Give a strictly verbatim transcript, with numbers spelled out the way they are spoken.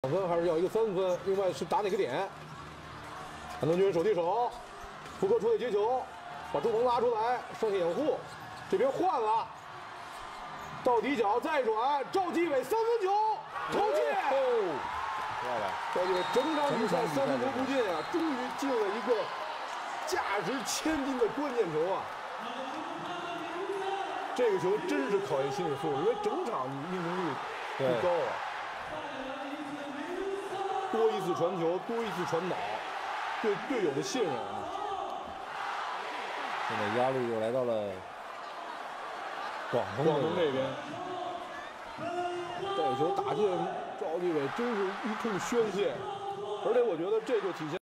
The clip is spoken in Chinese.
两分还是要一个三分？另外是打哪个点？韩东军手递手，福哥出来接球，把朱鹏拉出来，上线掩护，这边换了，到底角再转，赵继伟三分球投进。哦， 漂亮！ 赵继伟整场比赛三分球不进啊，终于进了一个价值千金的关键球啊！这个球真是考验心理素质，因为整场你命中率不高啊。多一次传球，多一次传导，对队友的信任啊。 现在压力又来到了广东广东这边，这球打进，赵继伟真是一通宣泄，而且我觉得这就体现。